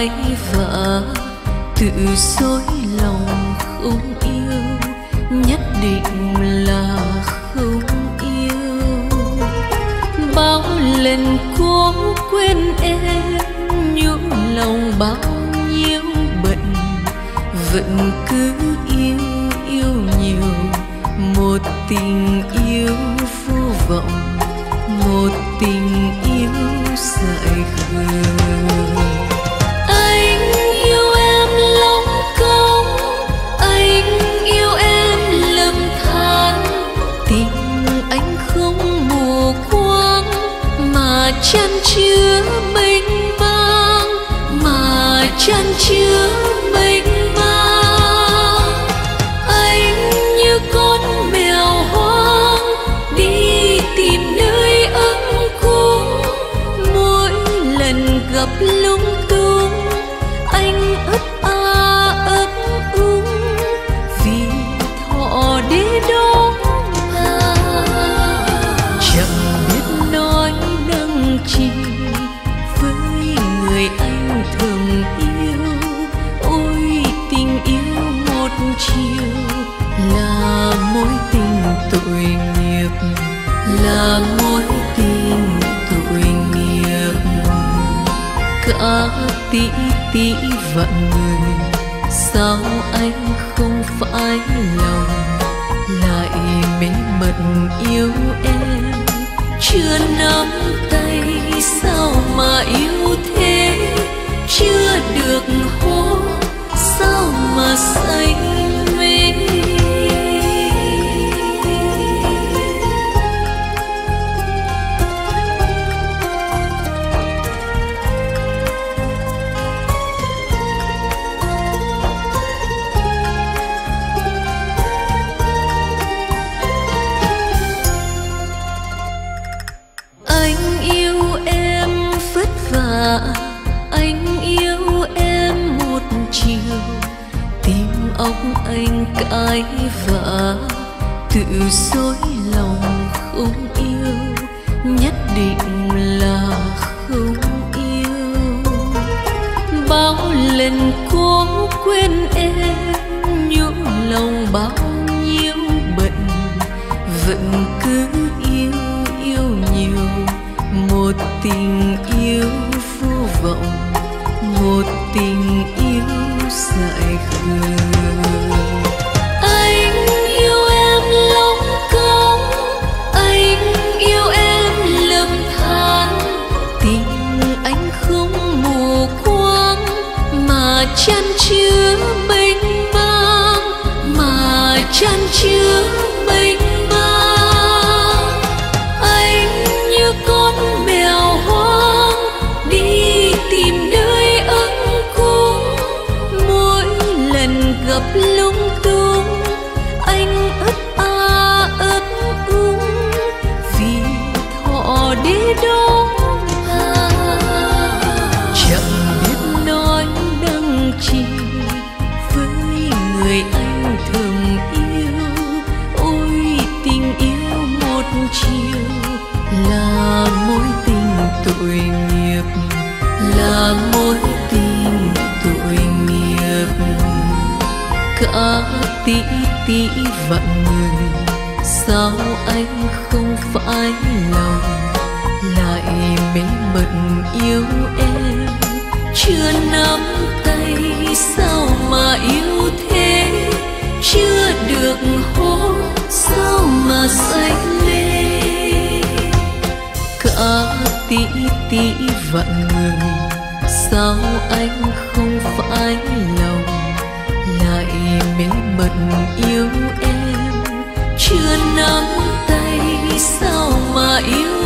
cãi vã, tự dối lòng không yêu, nhất định là không yêu. Bao lần cố quên em, nhủ lòng bao nhiêu bận, vẫn cứ yêu yêu nhiều. Một tình yêu vô vọng, một tình yêu dại khờ. Anh yêu em lóng cống, anh yêu em lầm than. Tình anh không mù quáng, mà chan chứa mênh mang, mà chan chứa mênh mang. Anh như con mèo hoang đi tìm nơi ấm cúng, mỗi lần gặp lung tung anh ấp ấp úng, vì thọ đế đó mà chẳng biết nói năng chi với người anh thường yêu. Ôi tình yêu một chiều là mối tình tội nghiệp, là mối tình tội nghiệp. Cả tỷ tỷ vạn người, sao anh không phải lòng lại mê mẩn yêu em? Chưa nắm tay sao mà yêu thế, chưa được hôn sao mà say mê. Anh yêu em vất vả, anh yêu em một chiều. Tim óc anh cãi vã, tự dối lòng không yêu, nhất định là không yêu. Bao lần cố quên em, nhủ lòng bao nhiêu bận, vẫn cứ yêu yêu nhiều. Một tình yêu vô vọng, một tình yêu dại khờ. Anh yêu em lóng cống, anh yêu em lầm than. Tình anh không mù quáng, mà chan chứa mênh mang, mà chan chứa mênh mang. Anh như con mèo hoang đi tìm nơi ấm cúng, mỗi lần gặp lung tung anh ấp úng, vì thọ đế đó mà chẳng biết nói năng chi với người anh thường yêu. Ôi tình yêu một chiều là mối tình tội nghiệp, là mối tình tội nghiệp. Cả tỷ tỷ vạn người, sao anh không phải lòng lại mê mẩn yêu em? Chưa nắm tay sao mà yêu thế, chưa được hôn sao mà say mê. Cả tỷ tỷ vạn người, sao anh không phải lòng lại mê mẩn yêu em? Chưa nắm tay sao mà yêu